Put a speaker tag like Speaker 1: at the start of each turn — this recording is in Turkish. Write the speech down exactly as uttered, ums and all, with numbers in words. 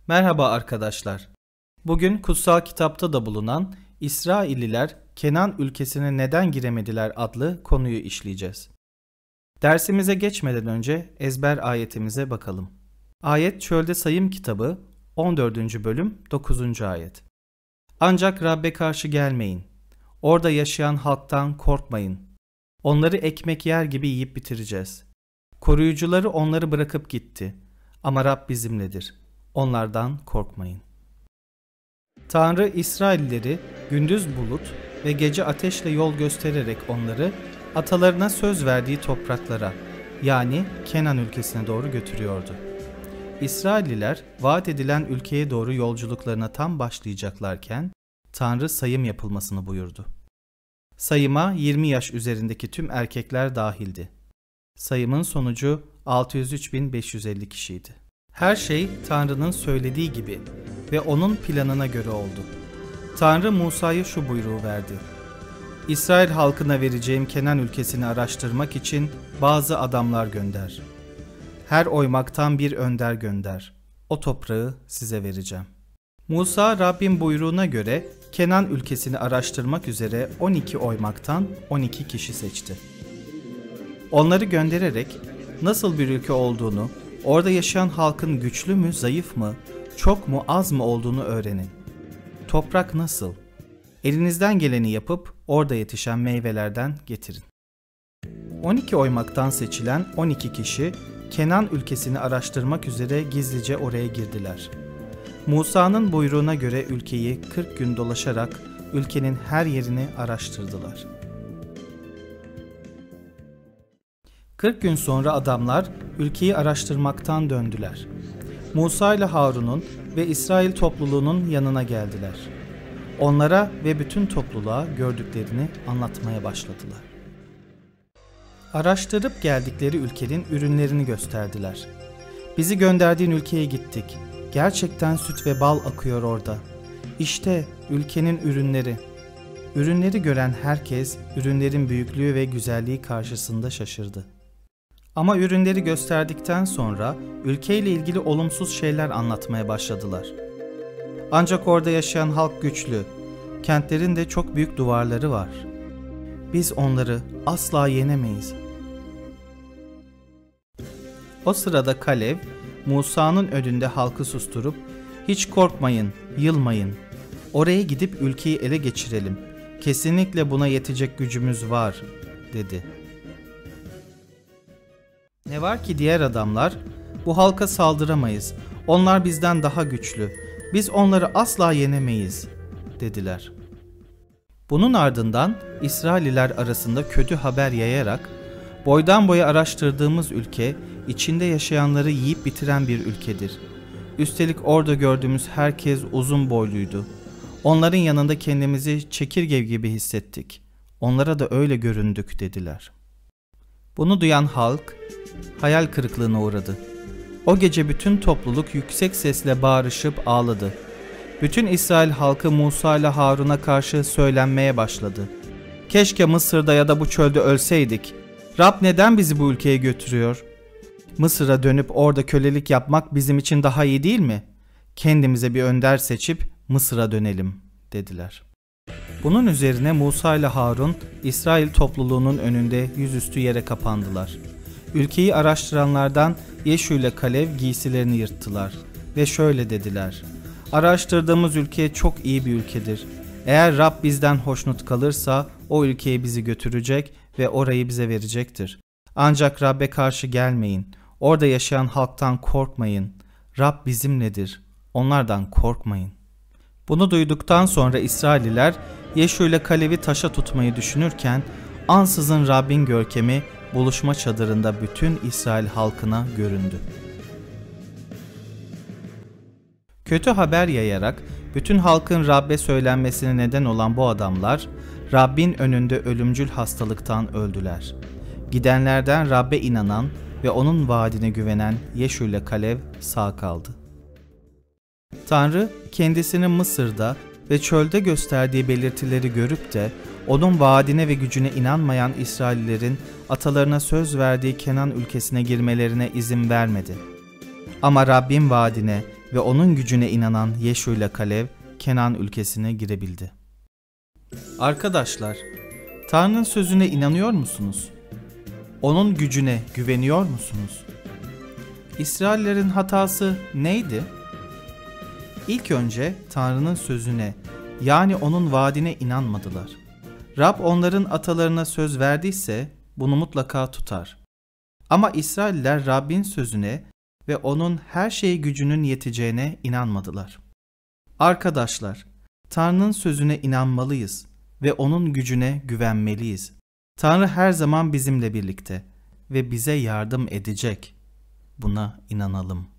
Speaker 1: Merhaba arkadaşlar. Bugün kutsal kitapta da bulunan İsrailliler Kenan ülkesine neden giremediler adlı konuyu işleyeceğiz. Dersimize geçmeden önce ezber ayetimize bakalım. Ayet Çölde Sayım kitabı on dördüncü bölüm dokuzuncu ayet. Ancak Rab'be karşı gelmeyin. Orada yaşayan halktan korkmayın. Onları ekmek yer gibi yiyip bitireceğiz. Koruyucuları onları bırakıp gitti. Ama Rab bizimledir. Onlardan korkmayın. Tanrı İsraillileri gündüz bulut ve gece ateşle yol göstererek onları atalarına söz verdiği topraklara, yani Kenan ülkesine doğru götürüyordu. İsrailliler vaat edilen ülkeye doğru yolculuklarına tam başlayacaklarken Tanrı sayım yapılmasını buyurdu. Sayıma yirmi yaş üzerindeki tüm erkekler dahildi. Sayımın sonucu altı yüz üç bin beş yüz elli kişiydi. Her şey Tanrı'nın söylediği gibi ve onun planına göre oldu. Tanrı Musa'ya şu buyruğu verdi. İsrail halkına vereceğim Kenan ülkesini araştırmak için bazı adamlar gönder. Her oymaktan bir önder gönder. O toprağı size vereceğim. Musa Rabbin buyruğuna göre Kenan ülkesini araştırmak üzere on iki oymaktan on iki kişi seçti. Onları göndererek nasıl bir ülke olduğunu, orada yaşayan halkın güçlü mü, zayıf mı, çok mu, az mı olduğunu öğrenin. Toprak nasıl? Elinizden geleni yapıp orada yetişen meyvelerden getirin. on iki oymaktan seçilen on iki kişi Kenan ülkesini araştırmak üzere gizlice oraya girdiler. Musa'nın buyruğuna göre ülkeyi kırk gün dolaşarak ülkenin her yerini araştırdılar. kırk gün sonra adamlar ülkeyi araştırmaktan döndüler. Musa ile Harun'un ve İsrail topluluğunun yanına geldiler. Onlara ve bütün topluluğa gördüklerini anlatmaya başladılar. Araştırıp geldikleri ülkenin ürünlerini gösterdiler. Bizi gönderdiğin ülkeye gittik. Gerçekten süt ve bal akıyor orada. İşte ülkenin ürünleri. Ürünleri gören herkes ürünlerin büyüklüğü ve güzelliği karşısında şaşırdı. Ama ürünleri gösterdikten sonra ülkeyle ilgili olumsuz şeyler anlatmaya başladılar. Ancak orada yaşayan halk güçlü, kentlerin de çok büyük duvarları var. Biz onları asla yenemeyiz. O sırada Kalev, Musa'nın önünde halkı susturup, hiç korkmayın, yılmayın. Oraya gidip ülkeyi ele geçirelim. Kesinlikle buna yetecek gücümüz var, dedi. Ne var ki diğer adamlar, bu halka saldıramayız. Onlar bizden daha güçlü. Biz onları asla yenemeyiz, dediler. Bunun ardından İsrailliler arasında kötü haber yayarak, boydan boya araştırdığımız ülke, içinde yaşayanları yiyip bitiren bir ülkedir. Üstelik orada gördüğümüz herkes uzun boyluydu. Onların yanında kendimizi çekirge gibi hissettik. Onlara da öyle göründük, dediler. Bunu duyan halk hayal kırıklığına uğradı. O gece bütün topluluk yüksek sesle bağırışıp ağladı. Bütün İsrail halkı Musa ile Harun'a karşı söylenmeye başladı. Keşke Mısır'da ya da bu çölde ölseydik. Rab neden bizi bu ülkeye götürüyor? Mısır'a dönüp orada kölelik yapmak bizim için daha iyi değil mi? Kendimize bir önder seçip Mısır'a dönelim, dediler. Bunun üzerine Musa ile Harun İsrail topluluğunun önünde yüzüstü yere kapandılar. Ülkeyi araştıranlardan Yeşu ile Kalev giysilerini yırttılar ve şöyle dediler. Araştırdığımız ülke çok iyi bir ülkedir. Eğer Rab bizden hoşnut kalırsa o ülkeye bizi götürecek ve orayı bize verecektir. Ancak Rab'be karşı gelmeyin. Orada yaşayan halktan korkmayın. Rab bizimledir. Onlardan korkmayın. Bunu duyduktan sonra İsrailliler Yeşu ile Kalev'i taşa tutmayı düşünürken ansızın Rabbin görkemi buluşma çadırında bütün İsrail halkına göründü. Kötü haber yayarak bütün halkın Rab'be söylenmesine neden olan bu adamlar Rabbin önünde ölümcül hastalıktan öldüler. Gidenlerden Rab'be inanan ve onun vaadine güvenen Yeşu ile Kalev sağ kaldı. Tanrı kendisini Mısır'da ve çölde gösterdiği belirtileri görüp de onun vaadine ve gücüne inanmayan İsraillilerin atalarına söz verdiği Kenan ülkesine girmelerine izin vermedi. Ama Rabbin vaadine ve onun gücüne inanan Yeşu ile Kalev Kenan ülkesine girebildi. Arkadaşlar, Tanrı'nın sözüne inanıyor musunuz? Onun gücüne güveniyor musunuz? İsraillerin hatası neydi? İlk önce Tanrı'nın sözüne, yani onun vaadine inanmadılar. Rab onların atalarına söz verdiyse bunu mutlaka tutar. Ama İsrailler Rabbin sözüne ve onun her şeye gücünün yeteceğine inanmadılar. Arkadaşlar, Tanrı'nın sözüne inanmalıyız ve onun gücüne güvenmeliyiz. Tanrı her zaman bizimle birlikte ve bize yardım edecek. Buna inanalım.